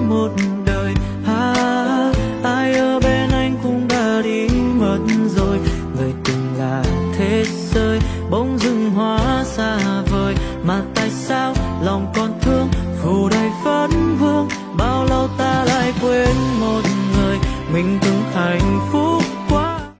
một đời. Ai ở bên anh cũng đã đi mất rồi, người từng là thế giới bỗng dưng hóa xa vời. Mà tại sao lòng còn thương phủ đầy vấn vương, bao lâu ta lại quên một người mình từng hạnh phúc